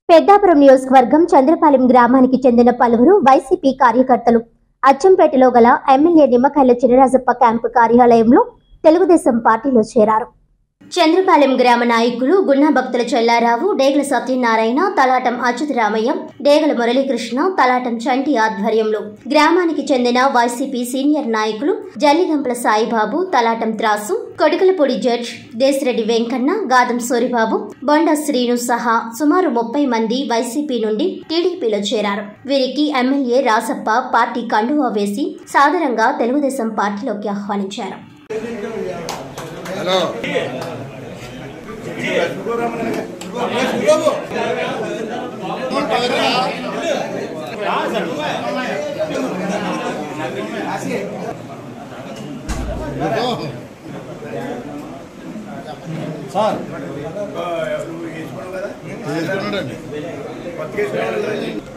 పెద్దాపురం నియోజకవర్గం చంద్రపాలెం గ్రామానికి చెందిన పలువురు వైసీపీ కార్యకర్తలు అచ్చంపేటలో గల ఎమ్మెల్యే నిమ్మకాయల చినరాజప్ప క్యాంపు కార్యాలయంలో తెలుగుదేశం పార్టీలో చేరారు. చంద్రపాలెం గ్రామ నాయకులు గున్నా భక్తుల చెల్లారావు, డేగల సత్యనారాయణ, తలాటం అచ్యుతరామయ్య, డేగల మురళీకృష్ణ, తలాటం చంటి ఆధ్వర్యంలో గ్రామానికి చెందిన వైసీపీ సీనియర్ నాయకులు జల్లిగంపల సాయిబాబు, తలాటం త్రాసు, కొడికలపూడి జడ్జ్, దేశరెడ్డి వెంకన్న, గాదం సూరిబాబు, బొండ శ్రీను సహా సుమారు 30 మంది వైసీపీ నుండి టీడీపీలో చేరారు. వీరికి ఎమ్మెల్యే రాజప్ప పార్టీ కండువా వేసి సాదరంగా తెలుగుదేశం పార్టీలోకి ఆహ్వానించారు. సార్